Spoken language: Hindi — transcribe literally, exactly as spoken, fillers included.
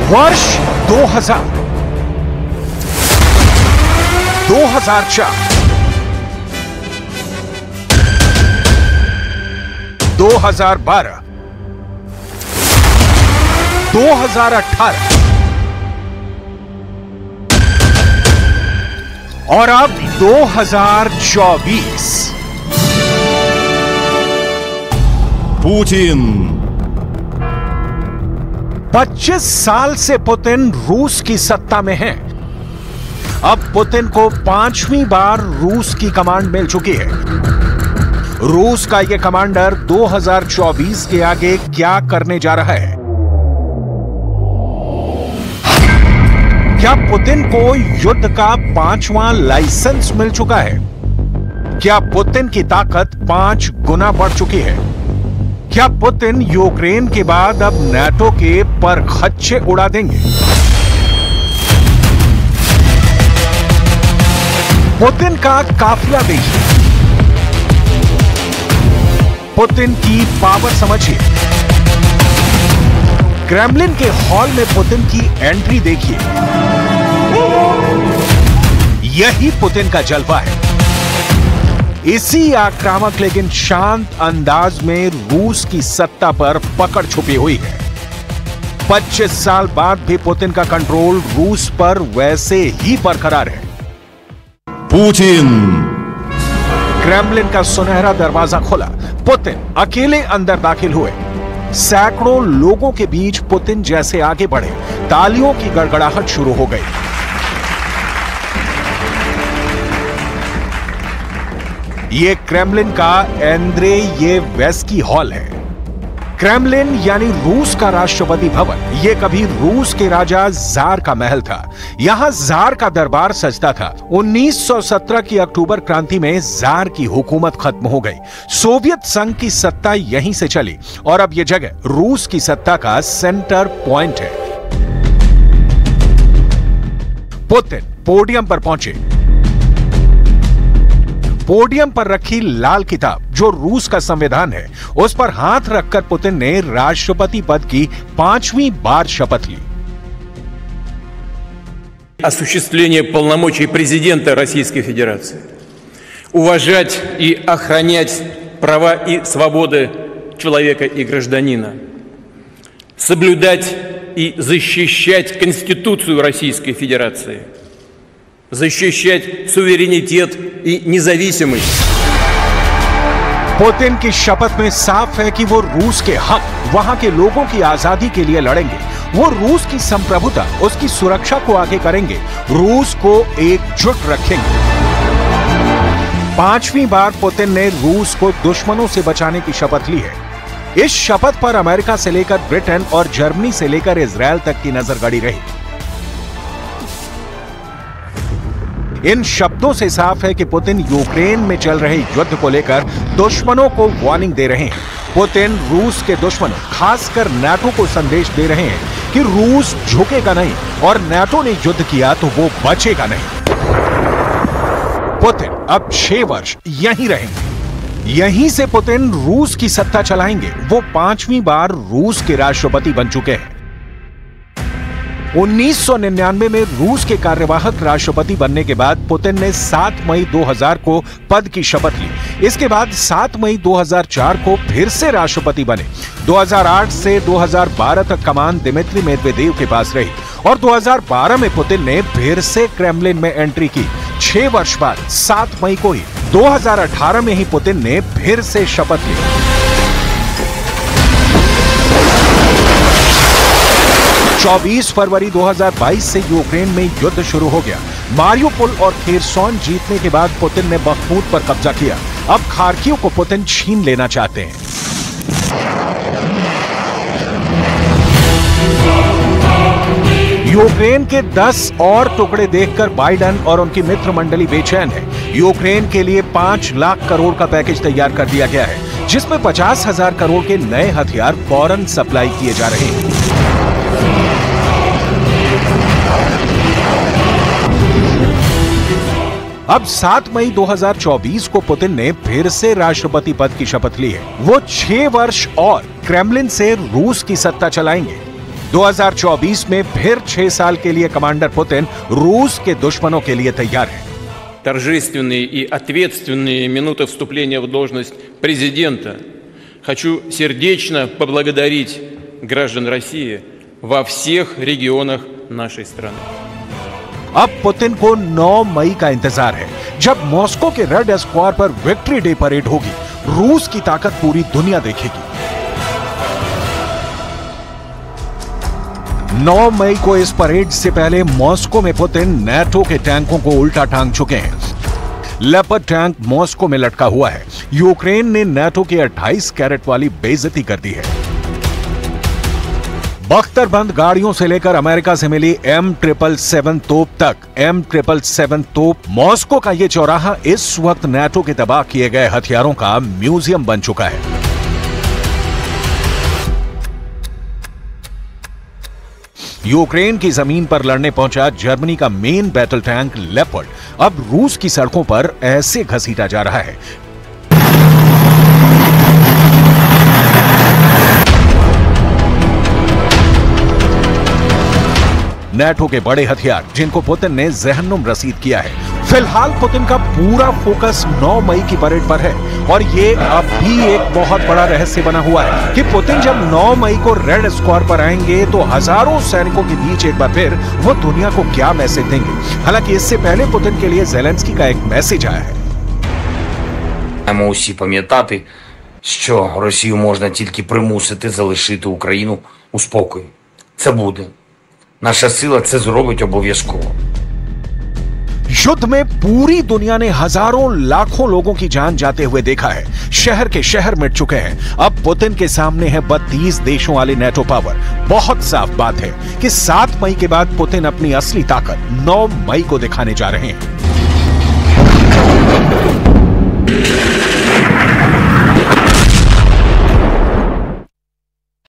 वर्ष दो हज़ार, दो हज़ार चार, दो हज़ार बारह, दो हज़ार अठारह और अब दो हज़ार चौबीस। पुतिन। पच्चीस साल से पुतिन रूस की सत्ता में हैं। अब पुतिन को पांचवीं बार रूस की कमांड मिल चुकी है। रूस का यह कमांडर दो हज़ार चौबीस के आगे क्या करने जा रहा है? क्या पुतिन को युद्ध का पांचवां लाइसेंस मिल चुका है? क्या पुतिन की ताकत पांच गुना बढ़ चुकी है? क्या पुतिन यूक्रेन के बाद अब नाटो के परखच्चे उड़ा देंगे? पुतिन का काफिला देखिए, पुतिन की पावर समझिए, क्रेमलिन के हॉल में पुतिन की एंट्री देखिए। यही पुतिन का जलवा है। इसी आक्रामक लेकिन शांत अंदाज में रूस की सत्ता पर पकड़ छुपी हुई है। पच्चीस साल बाद भी पुतिन का कंट्रोल रूस पर वैसे ही बरकरार है। पुतिन। क्रेमलिन का सुनहरा दरवाजा खुला, पुतिन अकेले अंदर दाखिल हुए। सैकड़ों लोगों के बीच पुतिन जैसे आगे बढ़े, तालियों की गड़गड़ाहट शुरू हो गई। यह क्रेमलिन का एंद्रेयेव्स्की हॉल है। क्रेमलिन यानी रूस का राष्ट्रपति भवन, यह कभी रूस के राजा जार का महल था। यहां जार का दरबार सजता था। उन्नीस सौ सत्रह की अक्टूबर क्रांति में जार की हुकूमत खत्म हो गई। सोवियत संघ की सत्ता यहीं से चली और अब यह जगह रूस की सत्ता का सेंटर पॉइंट है। पुतिन पोडियम पर पहुंचे। पोडियम पर रखी लाल किताब जो रूस का संविधान है, उस पर हाथ रखकर पुतिन ने राष्ट्रपति पद की पांचवीं बार शपथ ली। Осуществление полномочий президента Российской Федерации, уважать и охранять права и свободы человека и гражданина, соблюдать и защищать Конституцию Российской Федерации, защищать суверенитет и независимость. पुतिन की शपथ में साफ है कि वो रूस के हक, वहां के लोगों की आजादी के लिए लड़ेंगे। वो रूस की संप्रभुता, उसकी सुरक्षा को आगे करेंगे, रूस को एकजुट रखेंगे। पांचवीं बार पुतिन ने रूस को दुश्मनों से बचाने की शपथ ली है। इस शपथ पर अमेरिका से लेकर ब्रिटेन और जर्मनी से लेकर इजराइल तक की नजर गड़ी रही। इन शब्दों से साफ है कि पुतिन यूक्रेन में चल रहे युद्ध को लेकर दुश्मनों को वार्निंग दे रहे हैं। पुतिन रूस के दुश्मनों, खासकर नाटो को संदेश दे रहे हैं कि रूस झुकेगा नहीं और नाटो ने युद्ध किया तो वो बचेगा नहीं। पुतिन अब छह वर्ष यहीं रहेंगे। यहीं से पुतिन रूस की सत्ता चलाएंगे। वो पांचवीं बार रूस के राष्ट्रपति बन चुके हैं। उन्नीस सौ निन्यानवे में रूस के कार्यवाहक राष्ट्रपति बनने के बाद पुतिन ने सात मई दो हज़ार को पद की शपथ ली। इसके बाद सात मई दो हज़ार चार को फिर से राष्ट्रपति बने। दो हज़ार आठ से दो हज़ार बारह तक कमान दिमित्री मेदवेदेव के पास रही और दो हज़ार बारह में पुतिन ने फिर से क्रेमलिन में एंट्री की। छह वर्ष बाद सात मई को ही दो हज़ार अठारह में ही पुतिन ने फिर से शपथ ली। चौबीस फरवरी दो हज़ार बाईस से यूक्रेन में युद्ध शुरू हो गया। मारियोपोल और खेरसोन जीतने के बाद पुतिन ने बखमूत पर कब्जा किया। अब खार्किव को पुतिन छीन लेना चाहते हैं। यूक्रेन के दस और टुकड़े देखकर बाइडेन और उनकी मित्र मंडली बेचैन है। यूक्रेन के लिए पांच लाख करोड़ का पैकेज तैयार कर दिया गया है, जिसमें पचास हजार करोड़ के नए हथियार फौरन सप्लाई किए जा रहे हैं। अब सात मई दो हज़ार चौबीस को पुतिन ने फिर से राष्ट्रपति पद की शपथ ली है। वो छह वर्ष और क्रेमलिन से रूस की सत्ता चलाएंगे। दो हज़ार चौबीस में फिर छह साल के लिए कमांडर पुतिन रूस के दुश्मनों के लिए तैयार है। Торжественные и ответственные минуты вступления в должность президента хочу сердечно поблагодарить граждан России во всех регионах нашей страны. अब पुतिन को नौ मई का इंतजार है, जब मॉस्को के रेड स्क्वायर पर विक्ट्री डे परेड होगी। रूस की ताकत पूरी दुनिया देखेगी। नौ मई को इस परेड से पहले मॉस्को में पुतिन नाटो के टैंकों को उल्टा टांग चुके हैं। लेपर्ड टैंक मॉस्को में लटका हुआ है। यूक्रेन ने नाटो की अट्ठाईस कैरेट वाली बेइज्जती कर दी है। बख्तरबंद गाड़ियों से लेकर अमेरिका से मिली एम ट्रिपल सेवन तोप तक, एम ट्रिपल सेवन तोप मॉस्को का ये चौराहा इस वक्त नाटो के तबाह किए गए हथियारों का म्यूजियम बन चुका है। यूक्रेन की जमीन पर लड़ने पहुंचा जर्मनी का मेन बैटल टैंक लेपर्ड अब रूस की सड़कों पर ऐसे घसीटा जा रहा है। नाटो के बड़े हथियार जिनको पुतिन ने जहन्नुम रसीद किया है। फिलहाल पुतिन का पूरा फोकस नौ मई की परेड पर है और ये अब भी एक बहुत बड़ा रहस्य बना हुआ है कि पुतिन जब नौ मई को रेड स्क्वायर पर आएंगे तो हजारों सैनिकों के बीच एक बार फिर वो दुनिया को क्या मैसेज देंगे। हालांकि इससे पहले पुतिन के लिए ज़ेलेंस्की का एक मैसेज आया है। Маємо усі пам'ятати, що Росію можна тільки примусити залишити Україну у спокої. Це буде. Наша сила це зробить обов'язково. युद्ध में पूरी दुनिया ने हजारों लाखों लोगों की जान जाते हुए देखा है। शहर के शहर मिट चुके हैं। अब पुतिन के सामने है बत्तीस देशों वाले नेटो पावर। बहुत साफ बात है कि सात मई के बाद पुतिन अपनी असली ताकत नौ मई को दिखाने जा रहे हैं।